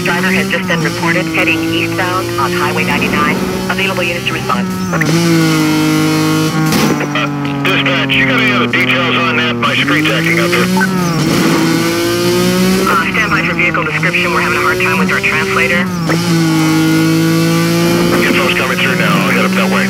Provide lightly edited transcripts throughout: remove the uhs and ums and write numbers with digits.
driver has just been reported heading eastbound on Highway 99. Available units to respond. Dispatch, you got any other details on that? My screen's acting up there. Stand by for vehicle description. We're having a hard time with our translator. Info's coming through now. I'll head up that way.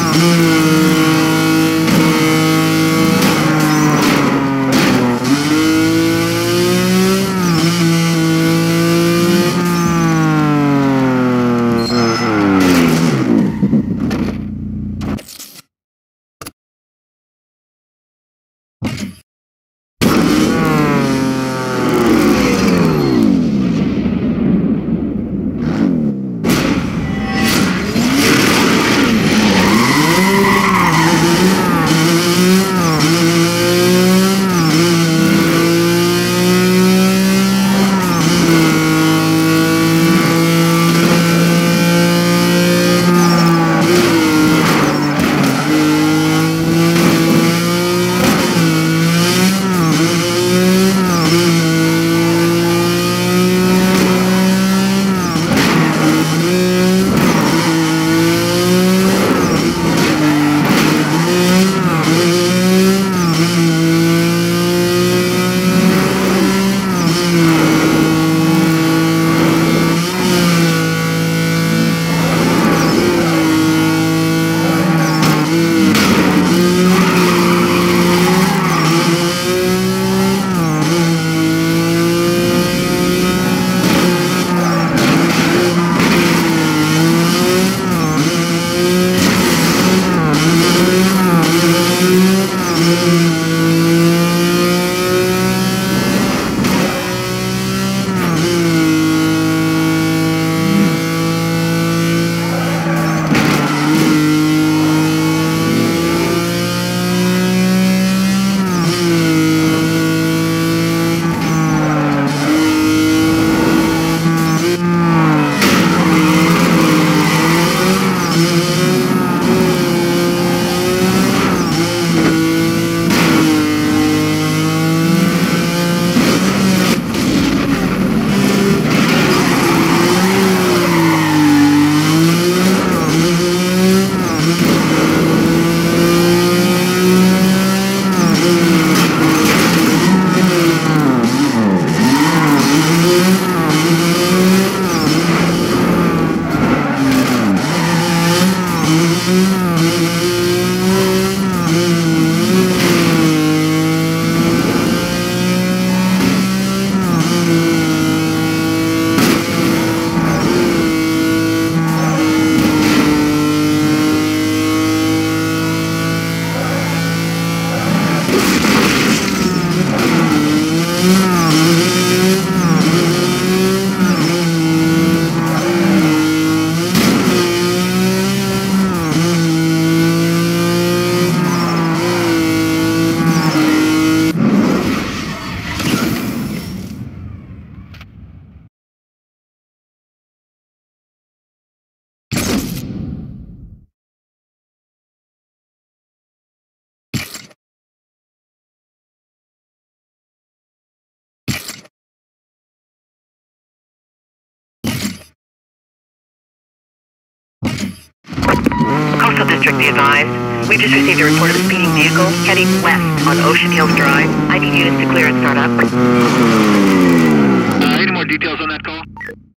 Coastal District, be advised. We've just received a report of a speeding vehicle heading west on Ocean Hills Drive. I need units to clear and start up. Any more details on that call?